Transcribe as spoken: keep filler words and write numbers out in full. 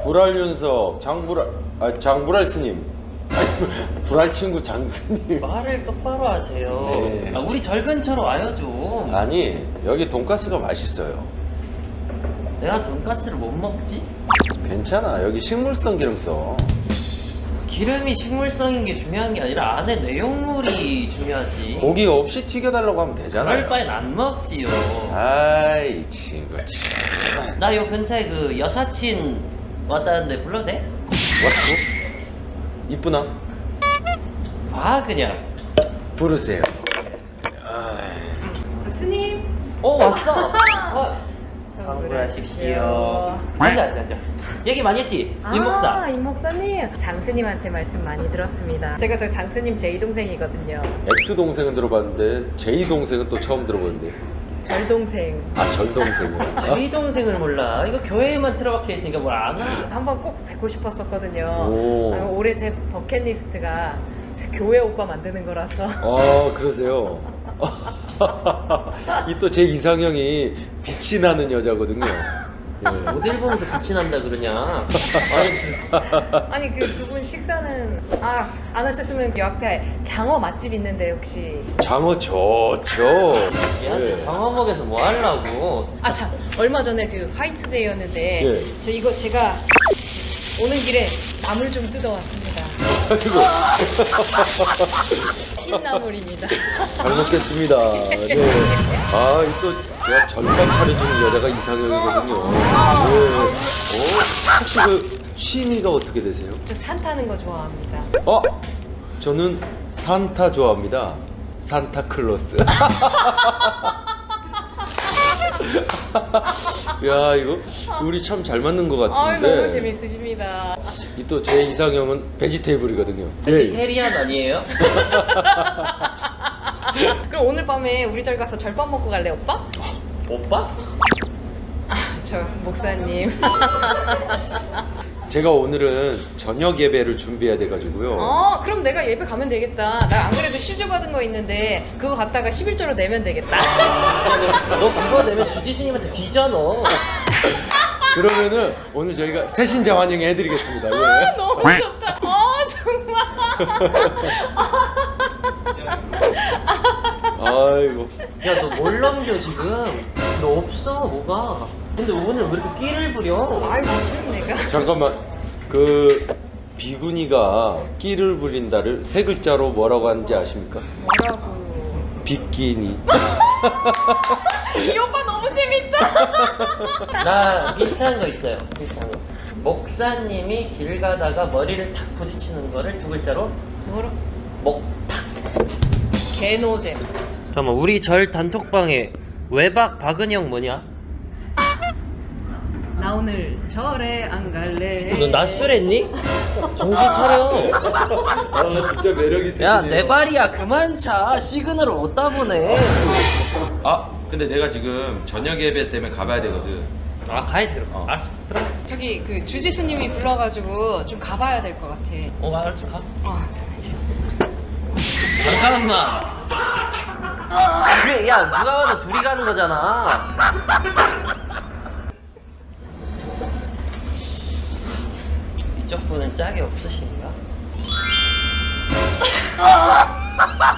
불알 윤석, 장불알, 아 장불알 스님, 아니, 불알 친구 장스님. 말을 똑바로 하세요. 네. 아, 우리 절 근처로 와요 좀. 아니 여기 돈가스가 맛있어요. 내가 돈가스를 못 먹지? 괜찮아, 여기 식물성 기름 써. 기름이 식물성인 게 중요한 게 아니라 안에 내용물이 중요하지. 고기 없이 튀겨달라고 하면 되잖아요. 그럴 바엔 안 먹지요. 아이 친구 참. 나 요 근처에 그 여사친 왔다는데 불러도 돼? 뭐라고? 이쁘나? 봐 그냥. 부르세요. 저 스님. 어 왔어. 어. 상불하십시오. 앉아 앉아 앉아. 얘기 많이 했지? 아, 임 목사. 임 목사님. 장스님한테 말씀 많이 들었습니다. 제가 저 장스님 제이 동생이거든요. X 동생은 들어봤는데 J 동생은 또 처음 들어보는데. 절 동생. 아, 전 동생이요. 제이 동생을 몰라. 이거 교회에만 틀어박혀 있으니까 뭘 아나? 한번 꼭 뵙고 싶었었거든요. 오. 아, 올해 제 버킷리스트가 제 교회 오빠 만드는 거라서. 아, 그러세요. 이 또 제 이상형이 빛이 나는 여자거든요. 예. 모델 보면서 빛이 난다 그러냐? 아니, 그- 아니 그 두 분 식사는 아 안 하셨으면 요 앞에 장어 맛집 있는데 혹시 장어 좋죠. 얘한테 예. 장어 먹여서 뭐 하려고? 아 참 얼마 전에 그 화이트데이였는데 예. 저 이거 제가 오는 길에 나물 좀 뜯어왔습니다. 아이고, 흰나물입니다. 잘 먹겠습니다. 네. 아, 이 또 제가 절반 차려주는 여자가 이상형이거든요. 네. 어, 혹시 그 취미가 어떻게 되세요? 저 산 타는 거 좋아합니다. 어, 저는 산타 좋아합니다. 산타클로스. 야, 이거 우리 참 잘 맞는 것 아 같은데. 너무 재밌으십니다. 이 또 제 이상형은 베지테이블이거든요. 베지테리안 아니에요? 그럼 오늘 밤에 우리 절 가서 절밥 먹고 갈래 오빠? 오빠? 아 저 목사님. 제가 오늘은 저녁 예배를 준비해야 돼가지고요. 어 그럼 내가 예배 가면 되겠다. 나 안 그래도 시주 받은 거 있는데 그거 갖다가 십일조로 내면 되겠다. 너 그거 내면 주지 스님한테 뒤잖아. 그러면은 오늘 저희가 새신자 환영 해드리겠습니다. 예. 아 너무 좋다. 어 정말. 아이고. 야 너 뭘 넘겨 지금? 너 없어 뭐가? 근데 오늘 왜 이렇게 끼를 부려? 아이 무슨 내가. 잠깐만, 그 비구니가 끼를 부린다를 세 글자로 뭐라고 하는지 아십니까? 뭐라고. 비끼니. 이 오빠 너무 재밌다. 나 비슷한 거 있어요. 비슷한 거. 목사님이 길 가다가 머리를 탁 부딪히는 거를 두 글자로 뭐라? 목탁. 개노잼. 잠깐만 우리 절 단톡방에 외박 박은영 뭐냐? 나 오늘 절에 안 갈래. 너 낮술했니? 정신 차려. 아, 진짜 매력 있으시네요. 야 내 발이야 그만 차. 시그널을 어디다 보내. 아, 근데 내가 지금 저녁 예배 때문에 가봐야 되거든. 아 가야지 그럼. 어. 알았어 들어. 저기 그 주지수님이 불러가지고 좀 가봐야 될 것 같아. 어 알았어 가. 어, 이제. 잠깐만. 그래 야 누가 봐도 둘이 가는 거잖아. 이쪽 분은 짝이 없으신가?